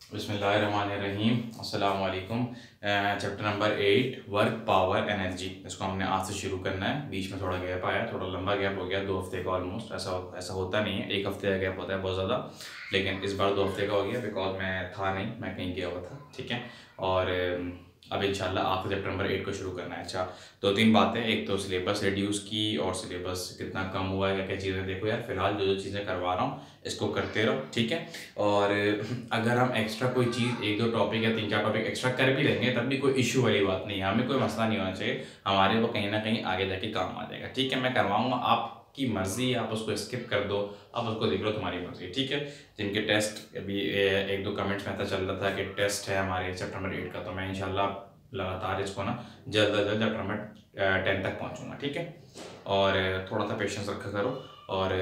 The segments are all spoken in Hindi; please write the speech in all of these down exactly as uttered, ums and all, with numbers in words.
बिस्मिल्लाहिर्रहमानिर्रहीम, अस्सलाम वालेकुम। Chapter number eight, work power energy, इसको हमने आज से शुरू करना है। बीच में थोड़ा गैप आया, थोड़ा लंबा गैप हो गया, दो हफ्ते का ऑलमोस्ट। ऐसा ऐसा होता नहीं है, एक हफ्ते का गैप होता है बहुत ज़्यादा, लेकिन इस बार दो हफ्ते का हो गया बिकॉज मैं था नहीं, मैं कहीं गया हुआ था। ठीक है, और अब इंशाल्लाह आपको चैप्टर नंबर एट को शुरू करना है। अच्छा, दो तीन बातें, एक तो सिलेबस रिड्यूस की और सिलेबस कितना कम हुआ है, क्या क्या चीज़ें देखो यार। फिलहाल जो जो चीज़ें करवा रहा हूँ इसको करते रहो, ठीक है। और अगर हम एक्स्ट्रा कोई चीज़, एक दो टॉपिक या तीन चार टॉपिक एक्स्ट्रा कर भी लेंगे तब भी कोई इशू वाली बात नहीं है, हमें कोई मसला नहीं होना चाहिए, हमारे वो कहीं ना कहीं आगे जाके काम आ जाएगा। ठीक है, मैं करवाऊँगा, आपकी मर्ज़ी, आप उसको स्किप कर दो, आप उसको देख लो, तुम्हारी मर्ज़ी। ठीक है, जिनके टेस्ट अभी एक दो कमेंट्स में ऐसा चल रहा था कि टेस्ट है हमारे चैप्टर नंबर एट का, तो मैं इंशाल्लाह लगातार इसको ना जल्द अज जल्द चैप्टर नंबर टेन तक पहुँचूँगा। ठीक है, और थोड़ा सा पेशेंस रखा करो। और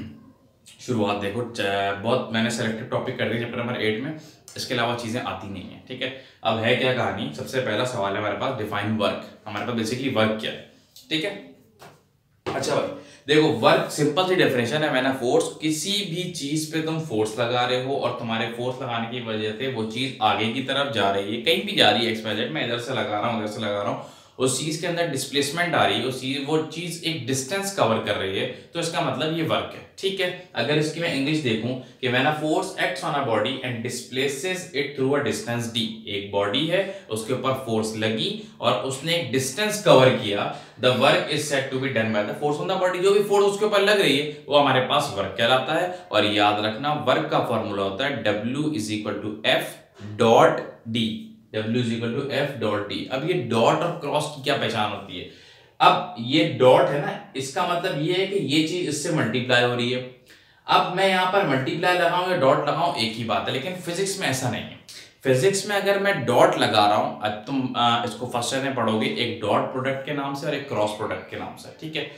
शुरुआत देखो, बहुत मैंने सेलेक्टेड टॉपिक कर दिए चैप्टर नंबर एट में, इसके अलावा चीज़ें आती नहीं है। ठीक है, अब है क्या कहानी। सबसे पहला सवाल है हमारे पास, डिफाइन वर्क। हमारे पास बेसिकली वर्क क्या है। ठीक है, अच्छा भाई देखो, वर्क सिंपल सी डेफिनेशन है, मैंने फोर्स, किसी भी चीज पे तुम फोर्स लगा रहे हो और तुम्हारे फोर्स लगाने की वजह से वो चीज आगे की तरफ जा रही है, कहीं भी जा रही है, एक्स वाई जेड, मैं इधर से लगा रहा हूँ, उधर से लगा रहा हूँ, उस चीज के अंदर डिस्प्लेसमेंट आ रही है, उस चीज वो चीज एक डिस्टेंस कवर कर रही है, तो इसका मतलब ये वर्क है। ठीक है, अगर इसकी मैं इंग्लिश देखूं कि when a force acts on a body and displaces it through a distance D, एक बॉडी है, उसके ऊपर फोर्स लगी और उसने एक डिस्टेंस कवर किया, the work is said to be done by the force on the body. जो भी फोर्स उसके ऊपर लग रही है वो हमारे पास वर्क कहलाता है। और याद रखना, वर्क का फॉर्मूला होता है W is equal to F dot D, W is equal to F dot D. अब ये डॉट और क्रॉस की क्या पहचान होती है, अब ये डॉट है ना, इसका मतलब ये है कि ये चीज इससे मल्टीप्लाई हो रही है। अब मैं यहां पर मल्टीप्लाई लगाऊं या डॉट लगाऊं एक ही बात है, लेकिन फिजिक्स में ऐसा नहीं है। फिजिक्स में अगर मैं डॉट लगा रहा हूं, अब तुम आ, इसको फर्स्ट ईयर में पढ़ोगे, एक डॉट प्रोडक्ट के नाम से और एक क्रॉस प्रोडक्ट के नाम से। ठीक है,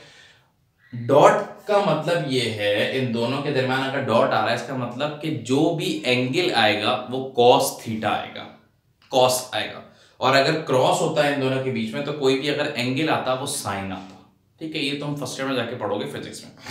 डॉट का मतलब ये है, इन दोनों के दरमियान अगर डॉट आ रहा है, इसका मतलब कि जो भी एंगल आएगा वो कॉस थीटा आएगा, कॉस आएगा। और अगर क्रॉस होता है इन दोनों के बीच में, तो कोई भी अगर एंगल आता वो साइन आता। ठीक है, ये तुम फर्स्ट ईयर में जाके पढ़ोगे फिजिक्स में।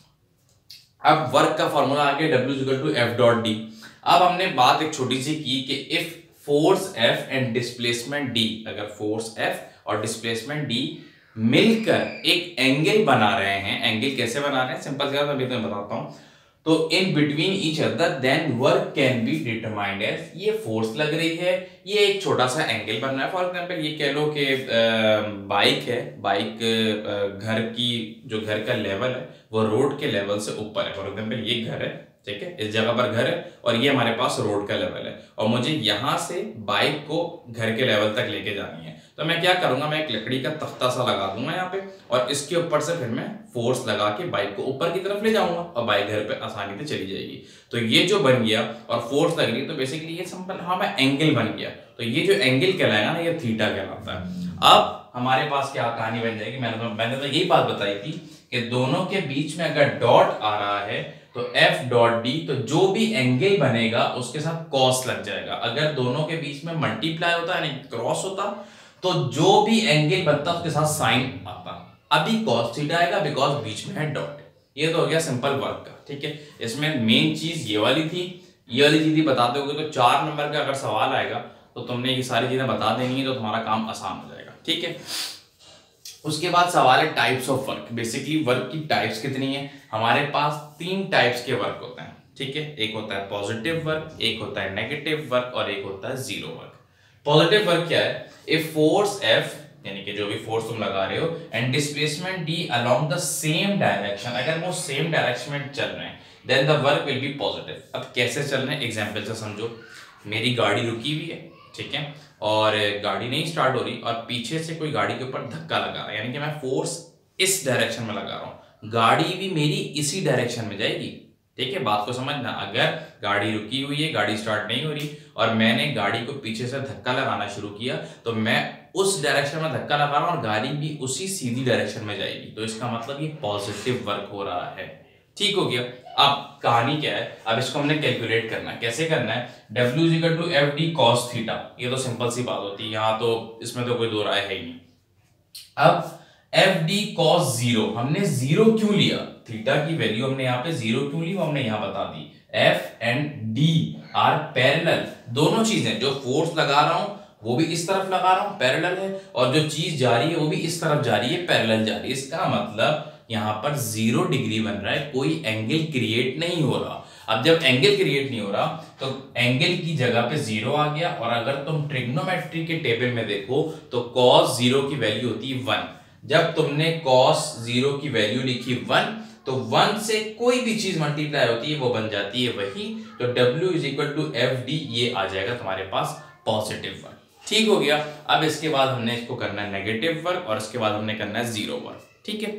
अब वर्क का फॉर्मूला आ गया W equal to F dot D. अब हमने बात एक छोटी सी की कि if force F and displacement D, अगर फोर्स F और डिस्प्लेसमेंट D मिलकर एक एंगल बना रहे हैं, एंगल कैसे बना रहे हैं, सिंपल सी बात मैं तुम्हें बताता हूं, तो in between each other then work can be determined as, ये फोर्स लग रही है, ये एक छोटा सा एंगल बन रहा है। फॉर एग्जांपल ये कह लो कि बाइक है, बाइक घर की, जो घर का लेवल है वो रोड के लेवल से ऊपर है। फॉर एग्जांपल ये घर है, ठीक है, इस जगह पर घर है और ये हमारे पास रोड का लेवल है, और मुझे यहां से बाइक को घर के लेवल तक लेके जानी है। तो मैं क्या करूंगा, मैं एक लकड़ी का तख्ता सा लगा दूंगा यहाँ पे, और इसके ऊपर से फिर मैं फोर्स लगा के बाइक को ऊपर की तरफ ले जाऊंगा और बाइक घर पे आसानी से चली जाएगी। तो ये जो बन गया और फोर्स लग रही, तो बेसिकली ये सिंपल हाँ मैं एंगल बन गया, तो ये जो एंगल कहलाएगा ना, ये थीटा कहलाता है। अब हमारे पास क्या कहानी बन जाएगी, मैंने तो मैंने तो यही बात बताई थी कि दोनों के बीच में अगर डॉट आ रहा है तो F डॉट डी, तो जो भी एंगल बनेगा उसके साथ कॉस लग जाएगा। अगर दोनों के बीच में मल्टीप्लाई होता है, क्रॉस होता, तो जो भी एंगल बनता उसके साथ साइन आता। अभी कॉस थीटा आएगा बिकॉज बीच में है डॉट। ये तो हो गया सिंपल वर्क का। ठीक है, इसमें मेन चीज ये वाली थी, ये वाली चीज बताते होगे तो चार नंबर का अगर सवाल आएगा तो तुमने ये सारी चीजें बता देनी है, तो तुम्हारा काम आसान हो जाएगा। ठीक है, उसके बाद सवाल है types of work. Basically work की टाइप्स कितनी है, हमारे पास तीन टाइप्स के वर्क होते हैं। ठीक है, एक होता है पॉजिटिव वर्क, एक होता है नेगेटिव वर्क और एक होता है जीरो वर्क। पॉजिटिव वर्क क्या है, इफ फोर्स F, यानी कि जो भी फोर्स तुम लगा रहे हो, and displacement D along the same direction, अगर वो सेम डायरेक्शन में चल रहे हैं, then the work will be positive. अब कैसे चल रहे हैं, एग्जांपल से समझो, मेरी गाड़ी रुकी हुई है, ठीक है, और गाड़ी नहीं स्टार्ट हो रही और पीछे से कोई गाड़ी के ऊपर धक्का लगा रहा है, यानी कि मैं फोर्स इस डायरेक्शन में लगा रहा हूं, गाड़ी भी मेरी इसी डायरेक्शन में जाएगी। ठीक है, बात को समझना, अगर गाड़ी रुकी हुई है, गाड़ी स्टार्ट नहीं हो रही और मैंने गाड़ी को पीछे से धक्का लगाना शुरू किया, तो मैं उस डायरेक्शन में धक्का लगा रहा हूं और गाड़ी भी उसी सीधी डायरेक्शन में जाएगी, तो इसका मतलब ये पॉजिटिव वर्क हो रहा है। ठीक हो गया। अब कहानी क्या है, अब इसको हमने कैलकुलेट करना है। कैसे करना है, W is equal to F D cos theta, ये तो सिंपल सी बात होती है, यहाँ तो इसमें तो कोई दो राय है ही नहीं। अब एफ डी कॉस जीरो, हमने जीरो क्यों लिया, थीटा की वैल्यू हमने यहाँ पे जीरो क्यों ली वो हमने यहाँ बता दी। F and D are parallel, दोनों चीजें, जो फोर्स लगा रहा हूं वो भी इस तरफ लगा रहा हूं पैरेलल है, और जो चीज जा रही है वो भी इस तरफ जा रही है पैरेलल जा रही है। इसका मतलब यहां पर जीरो डिग्री बन रहा है, कोई एंगल क्रिएट नहीं हो रहा। अब जब एंगल क्रिएट नहीं हो रहा तो एंगल की जगह पे जीरो आ गया, और अगर तुम ट्रिग्नोमेट्री के टेबल में देखो तो कॉस जीरो की वैल्यू होती है वन। जब तुमने कॉस जीरो की वैल्यू लिखी वन, तो वन से कोई भी चीज मल्टीप्लाई होती है वो बन जाती है वही, तो W is equal to F D, ये आ जाएगा तुम्हारे पास पॉजिटिव वर्क। ठीक हो गया। अब इसके बाद हमने इसको करना है नेगेटिव वर्क, और इसके बाद हमने करना है जीरो वर्क। ठीक है,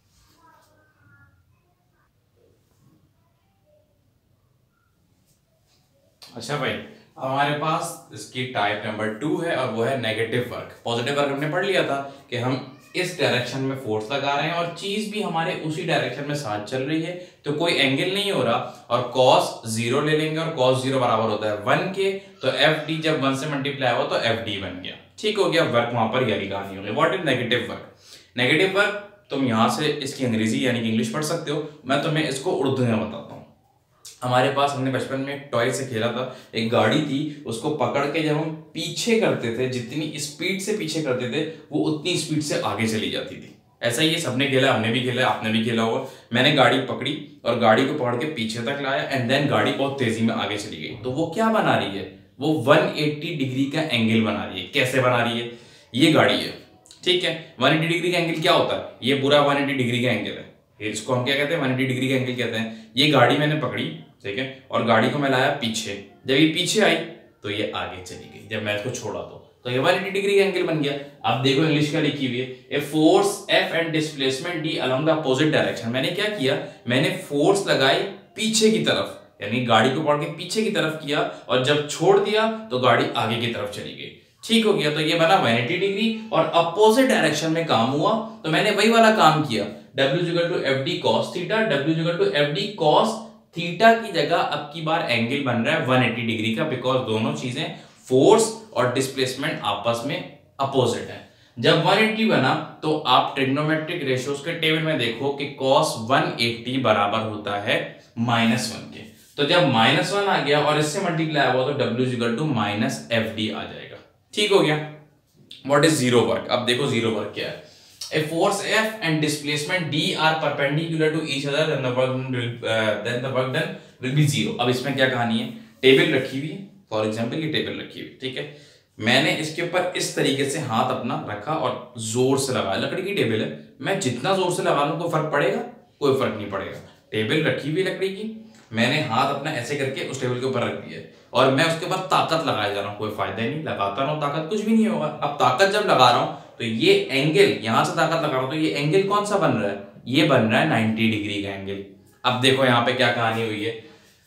अच्छा भाई, अब हमारे पास इसकी टाइप नंबर टू है, और वो है नेगेटिव वर्क। पॉजिटिव वर्क हमने पढ़ लिया था कि हम इस डायरेक्शन में फोर्स लगा रहे हैं और चीज भी हमारे उसी डायरेक्शन में साथ चल रही है, तो कोई एंगल नहीं हो रहा, और कॉस जीरो ले लेंगे, और कॉस जीरो बराबर होता है वन के, तो एफ डी जब वन से मल्टीप्लाई हुआ तो एफ डी बन गया। ठीक हो गया, वर्क वहां पर यही कहानी हो गई। What is negative work? Negative work तुम यहां से इसकी अंग्रेजी यानी कि इंग्लिश पढ़ सकते हो, मैं तुम्हें इसको उर्दू में बताता हूँ। हमारे पास, हमने बचपन में एक टॉय से खेला था, एक गाड़ी थी, उसको पकड़ के जब हम पीछे करते थे, जितनी स्पीड से पीछे करते थे वो उतनी स्पीड से आगे चली जाती थी। ऐसा ही ये सबने खेला, हमने भी खेला, आपने भी खेला होगा। मैंने गाड़ी पकड़ी और गाड़ी को पकड़ के पीछे तक लाया, एंड देन गाड़ी बहुत तेजी में आगे चली गई, तो वो क्या बना रही है? वो वन एट्टी डिग्री का एंगल बना रही है। कैसे बना रही है? ये गाड़ी है, ठीक है, वन एट्टी डिग्री का एंगल क्या होता है? ये पूरा वन एट्टी डिग्री का एंगल है, इसको हम क्या कहते हैं? वन एट्टी डिग्री का एंगल कहते हैं। ये गाड़ी मैंने पकड़ी, ठीक है, और गाड़ी को मैं लाया पीछे, जब ये पीछे आई तो ये आगे चली गई, जब मैं इसको छोड़ा तो तो ये वन एट्टी डिग्री का एंगल बन गया। अब देखो इंग्लिश क्या लिखी हुई है, a force F and displacement D along the opposite direction. मैंने क्या किया? मैंने फोर्स लगाई पीछे की तरफ, यानी गाड़ी को पकड़ के पीछे की तरफ किया, और जब छोड़ दिया तो गाड़ी आगे की तरफ चली गई। ठीक हो गया, तो ये बना वन एट्टी डिग्री, और अपोजिट डायरेक्शन में काम हुआ, तो मैंने वही वाला काम किया। W equal to F D cos theta, W equal to F D cos theta की जगह अब की बार एंगल बन रहा है वन एट्टी डिग्री का, बिकॉज दोनों चीजें, फोर्स और डिस्प्लेसमेंट आपस में अपोजिट है। जब वन एट्टी बना तो आप ट्रिग्नोमेट्रिक रेशियोज के टेबल में देखो कि cos वन एट्टी बराबर होता है माइनस वन के, तो जब माइनस वन आ गया और इससे मल्टीप्लाई हुआ तो W equal to minus F D आ जाएगा। ठीक हो गया। What is zero work? अब देखो जीरो वर्क क्या है। A force F and displacement D are perpendicular to each other, then the work done will, uh, then the work done will be zero। अब इसमें क्या कहानी है? टेबल रखी हुई है, फॉर एग्जांपल ये टेबल रखी हुई, ठीक है, मैंने इसके ऊपर इस तरीके से हाथ अपना रखा और जोर से लगाया, लकड़ी की टेबल है, मैं जितना जोर से लगा लूं कोई फर्क पड़ेगा? कोई फर्क नहीं पड़ेगा। टेबल रखी हुई लकड़ी की, मैंने हाथ अपना ऐसे करके उस टेबल के ऊपर रख दिया और मैं उसके ऊपर ताकत लगाया जा रहा हूँ, कोई फायदा नहीं, लगाता रहा हूँ ताकत, कुछ भी नहीं होगा। अब ताकत जब लगा रहा हूँ तो ये एंगल, यहां से ताकत लगा रहा हूं तो ये एंगल कौन सा बन रहा है? ये बन रहा है नाइन्टी डिग्री का एंगल। अब देखो यहां पे क्या कहानी हुई है,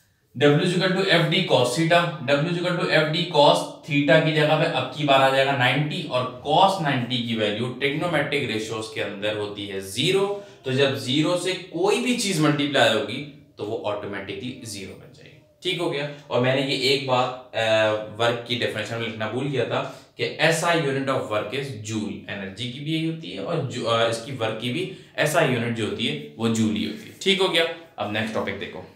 W equal to F D cos theta, W equal to F D cos theta की जगह पे अब की बार आ जाएगा नाइन्टी, और कॉस नाइन्टी की वैल्यू ट्रिग्नोमेट्रिक रेशियोज के अंदर होती है जीरो, तो जब जीरो से कोई भी चीज मल्टीप्लाई होगी तो वो ऑटोमेटिकली जीरो बन जाएगी। ठीक हो गया। और मैंने ये एक बात वर्क की डेफिनेशन में लिखना भूल गया था कि SI unit of work is joule, energy की भी यही होती है और आ, इसकी वर्क की भी एसआई यूनिट जो होती है वो जूल ही होती है। ठीक हो गया। अब नेक्स्ट टॉपिक देखो।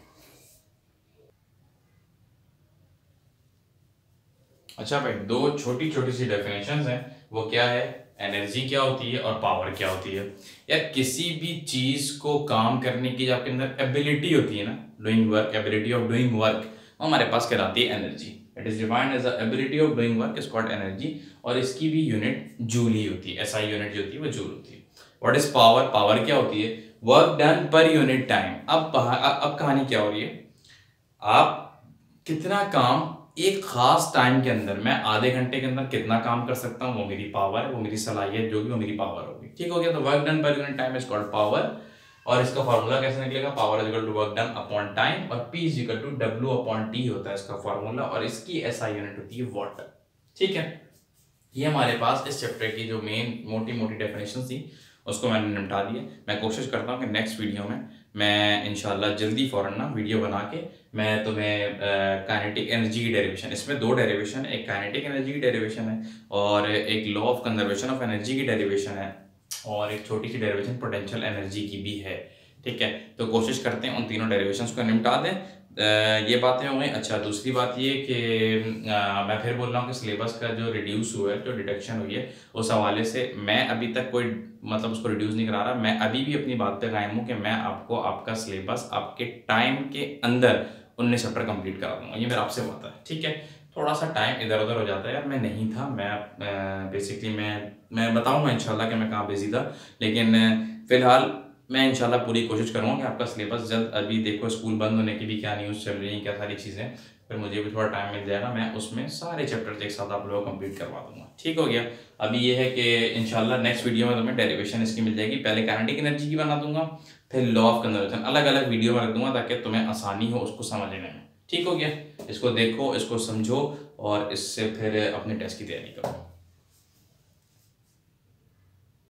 अच्छा भाई, दो छोटी छोटी सी डेफिनेशंस हैं, वो क्या है, एनर्जी क्या होती है और पावर क्या होती है। यार किसी भी चीज को काम करने की जो आपके अंदर एबिलिटी होती है ना, doing work, ability of doing work, वो हमारे पास कहलाती है energy. It is defined as the ability of doing work is called energy, और इसकी भी यूनिट जूल ही होती है, एसआई यूनिट जो होती है वो जूल होती है। What is power? पावर क्या होती है? Work done per unit time. अब अब कहानी क्या हो रही है, आप कितना काम एक खास टाइम के अंदर, मैं आधे घंटे के अंदर कितना काम कर सकता हूँ, वो मेरी पावर है, वो मेरी सलाहियत जो भी वो मेरी पावर होगी। ठीक हो गया। तो work done per unit time is called power, और इसका फॉर्मूला कैसे निकलेगा, power is equal to work done upon time, और P is equal to W upon T होता है इसका फॉर्मूला, और इसकी एसआई यूनिट होती है वाट। ठीक है, ये हमारे पास इस चैप्टर की जो मेन मोटी मोटी डेफिनेशन थी उसको मैंने निपटा दिया। मैं कोशिश करता हूँ कि नेक्स्ट वीडियो में मैं इंशाल्लाह जल्दी फौरन ना वीडियो बना के मैं तुम्हें काइनेटिक एनर्जी की डेरिवेशन, इसमें दो डेरिवेशन है, एक काइनेटिक एनर्जी की डेरिवेशन है और एक law of conservation of energy की डेरिवेशन है, और एक छोटी सी डेरिवेशन पोटेंशियल एनर्जी की भी है। ठीक है, तो कोशिश करते हैं उन तीनों डेरिवेशंस को निपटा दें। ये बातें हो गई। अच्छा, दूसरी बात ये कि मैं फिर बोल रहा हूँ कि सिलेबस का जो रिड्यूस हुआ है, जो डिडक्शन हुई है, उस हवाले से मैं अभी तक कोई मतलब उसको रिड्यूस नहीं करा रहा। मैं अभी भी अपनी बात पे कायम हूँ कि मैं आपको आपका सिलेबस आपके टाइम के अंदर उन्नीस चैप्टर कंप्लीट करा दूंगा। ये मेरा आपसे वादा है, ठीक है। थोड़ा सा टाइम इधर उधर हो जाता है यार, मैं नहीं था, मैं बेसिकली मैं मैं बताऊंगा इंशाल्लाह कि मैं कहाँ बिजी था, लेकिन फ़िलहाल मैं इंशाल्लाह पूरी कोशिश करूँगा कि आपका सिलेबस जल्द, अभी देखो स्कूल बंद होने की भी क्या न्यूज़ चल रही है, क्या सारी चीज़ें, फिर मुझे भी थोड़ा टाइम मिल जाएगा, मैं उसमें सारे चैप्टर्स एक साथ आप लोगों को कंप्लीट करवा दूँगा। ठीक हो गया। अभी ये है कि इंशाल्लाह नेक्स्ट वीडियो में तुम्हें डेरिवेशन इसकी मिल जाएगी। पहले काइनेटिक एनर्जी की बना दूंगा, फिर लॉ ऑफ कंजर्वेशन अलग अलग वीडियो में रख दूंगा ताकि तुम्हें आसानी हो उसको समझने में। ठीक हो गया। इसको देखो, इसको समझो और इससे फिर अपने टेस्ट की तैयारी करो।